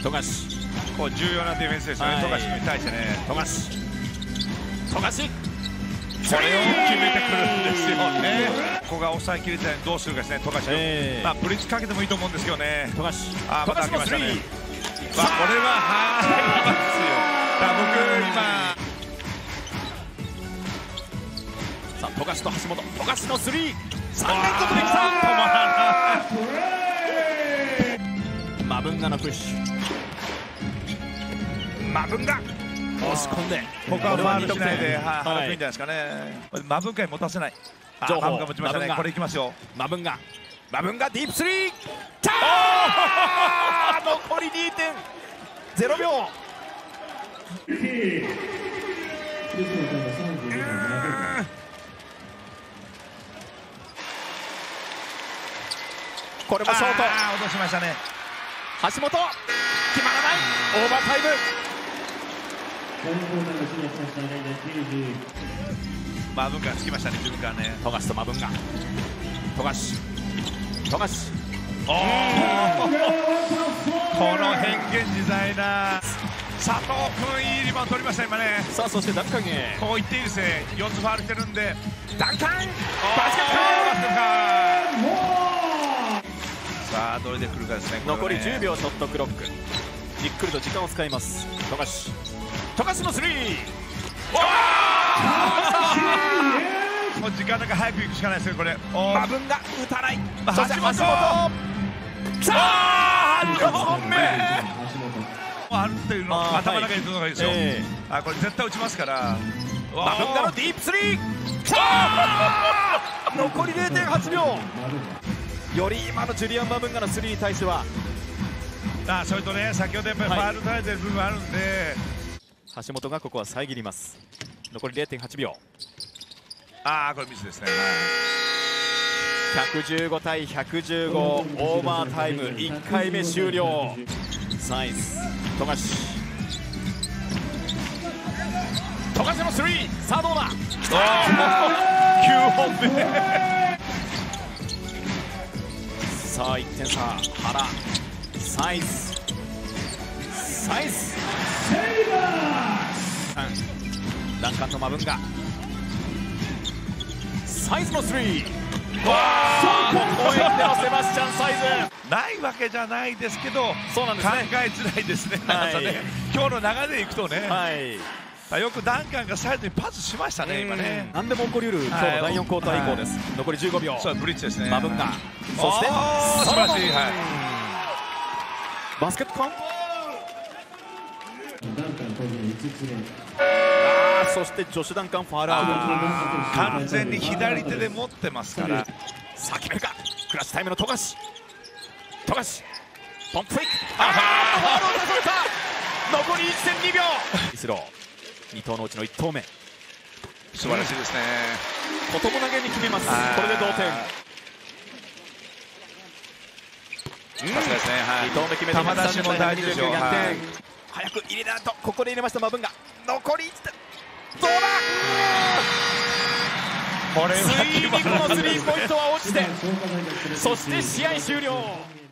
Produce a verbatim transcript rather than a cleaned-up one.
富樫、 こう重要なディフェンスですよね、富樫に対してね。 富樫、富樫、 これを決めてくるんですよね。ここが抑えきれたようにどうするかですね、富樫、えー、まあブリッジかけてもいいと思うんですけどね。 富樫、 あ、また開けましたね。まあこれは入りますよ。だ僕今さあ富樫と橋本、富樫のスリー、さん連続できた。 止まらない。 マブンガのプッシュ、マブンガ押し込んで、 ここはファウルしないで腹くいんじゃないですかね。マブンガに持たせない。 情報、 マブンガ持ちましたね。これいきますよ。 マブンガ、マブンガディープスリー、たー残り にてんゼロ 秒。これもショート、 落としましたね。 橋本決まらない、オーバータイム。 マブンガつきましたね、自分からね。 富樫とマブンガ、富樫、富樫、 おこの変幻自在な佐藤君、いいリバウンド取りました今ね。 さあそしてダンカンへ、 こう言っていいですね。よっつファウルしてるんで、 ダンカン、バスケット。 さあどれで来るかですね。 残りじゅうびょう、ショットクロック、じっくりと時間を使います。富樫、富樫のスリー、 もう時間だけ早く行くしかないですよこれ。 マブンガ打たない、 そして橋本、さあにほんめあるっていうのを頭の中に入れたのがいいですよ。あ、これ絶対打ちますから。 マブンガのディープスリー、残り れいてんはちびょう。より今のジュリアン・マブンガのスリーに対しては、 あ、それとね、先ほどやっぱりファウル取られてる部分あるんで、 橋本がここは遮ります。残り れいてんはちびょう。 ああ、これミスですね。 ひゃくじゅうごたいひゃくじゅうご、オーバータイムいっかいめ終了。サイズ、富樫、富樫のスリー、さあどうだ、 きゅうほんめさあいってん差、原、サイズ、サイズ、ダンカンとマブンガ、サイズのスリー、わあ、ここへ来てのセバスチャン・サイズ。 ないわけじゃないですけど、 そうなんですね、 考えづらいですね、 はい、 ね今日の流れでいくとね、 はい、 よくダンカンがサイドにパスしましたね、今ね。 何でも起こりうる今日のだいよんクォーター以降です。はい、残りじゅうごびょう。 そう、ブリッジですね。 マブンガ、そして素晴らしい、はい、 バスケットカウント。そしてジョシュ・ダンカンファウルアウト。 完全に左手で持ってますから。 さあ決めるか、クラッシュタイムの富樫、富樫、ポンプフェイク、ああ、ファウルを取られた。残り いってんにびょう。イスロー、に投のうちのいち投目、 素晴らしいですね。 ことも投げに決めます。これで同点。 さすがですね。はい、 に投目決めて球出しも大事ですよ。 早く入れたと、ここで入れましたマブンガ。残りいちてん、どうだ。 これはついにこのスリーポイントは落ちて、そして試合終了。